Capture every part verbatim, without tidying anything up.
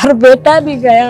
और बेटा भी गया,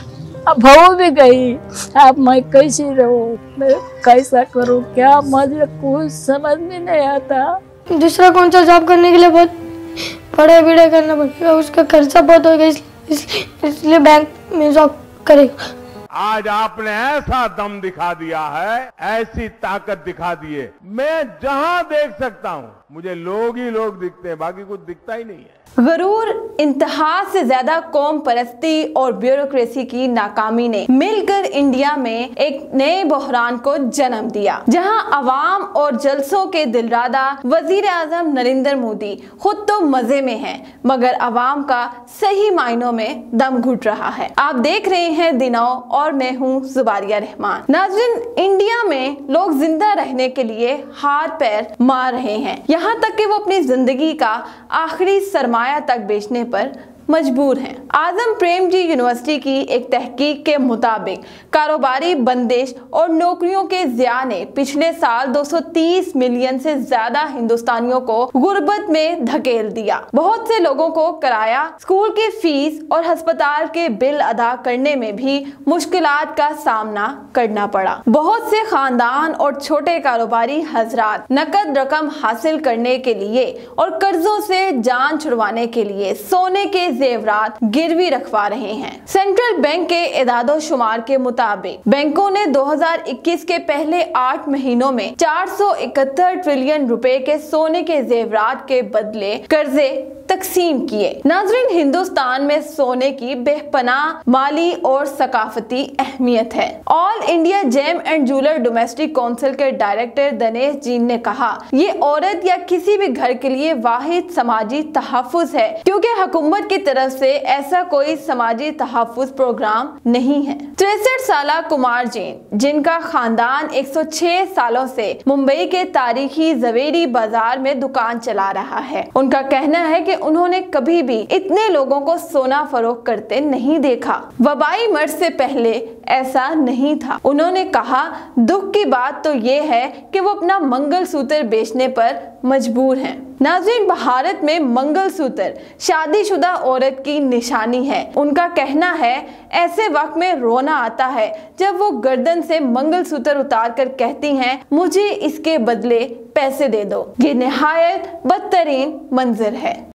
अब बहू भी गई। अब मैं कैसे रहूं, मैं कैसा करूं, क्या मुझे कुछ समझ में नहीं आता। दूसरा कौन सा जॉब करने के लिए बहुत पढ़ाई बिढ़ाई करना पड़ेगा, उसका खर्चा बहुत होगा, इसलिए इसलिए बैंक में जॉब करेगा। आज आपने ऐसा दम दिखा दिया है, ऐसी ताकत दिखा दी है, मैं जहां देख सकता हूं मुझे लोग ही लोग दिखते हैं, बाकी कुछ दिखता ही नहीं है। गरूर, इंतहा से ज्यादा कौम परस्ती और ब्यूरोक्रेसी की नाकामी ने मिलकर इंडिया में एक नए बहरान को जन्म दिया, जहां अवाम और जलसों के दिलरादा वजीर आजम नरेंद्र मोदी खुद तो मजे में हैं, मगर अवाम का सही मायनों में दम घुट रहा है। आप देख रहे हैं दिनों और मैं हूं जुबारिया रहमान। नाज़रीन, इंडिया में लोग जिंदा रहने के लिए हाथ पैर मार रहे हैं, यहाँ तक कि वो अपनी जिंदगी का आखिरी सरमाया तक बेचने पर मजबूर हैं। आजम प्रेमजी यूनिवर्सिटी की एक तहकीक के मुताबिक कारोबारी बंदिश और नौकरियों के ज़िया ने पिछले साल दो सौ तीस मिलियन से ज्यादा हिंदुस्तानियों को गुर्बत में धकेल दिया। बहुत से लोगों को किराया, स्कूल की फीस और अस्पताल के बिल अदा करने में भी मुश्किलात का सामना करना पड़ा। बहुत से खानदान और छोटे कारोबारी हजरात नकद रकम हासिल करने के लिए और कर्जों से जान छुड़वाने के लिए सोने के जेवरात गिरवी रखवा रहे हैं। सेंट्रल बैंक के इदादो शुमार के मुताबिक बैंकों ने दो हज़ार इक्कीस के पहले आठ महीनों में चार सौ इकहत्तर ट्रिलियन रुपए के सोने के जेवरात के बदले कर्जे तकसीम किए। नाज़रीन, हिंदुस्तान में सोने की बेपनाह माली और सकाफती अहमियत है। All India gem and jeweller domestic council के डायरेक्टर दिनेश जीन ने कहा, ये औरत या किसी भी घर के लिए वाहिद समाजी तहफ़्फ़ुज़ है, क्योंकि हुकूमत की तरफ से ऐसा कोई समाजी तहफ़्फ़ुज़ प्रोग्राम नहीं है। तिरसठ साला कुमार जैन, जिनका खानदान एक सौ छह सालों से मुंबई के तारीखी जवेरी बाजार में दुकान चला रहा है, उनका कहना है कि उन्होंने कभी भी इतने लोगों को सोना फरोख्त करते नहीं देखा। वबाई मर्ज से पहले ऐसा नहीं था। उन्होंने कहा, दुख की बात तो ये है कि वो अपना मंगलसूत्र बेचने पर मजबूर हैं। नाज़रीन, भारत में मंगलसूत्र शादीशुदा औरत की निशानी है। उनका कहना है, ऐसे वक्त में रोना आता है जब वो गर्दन से मंगलसूत्र उतार कर कहती हैं, मुझे इसके बदले पैसे दे दो। ये निहायत बदतरीन मंजर है।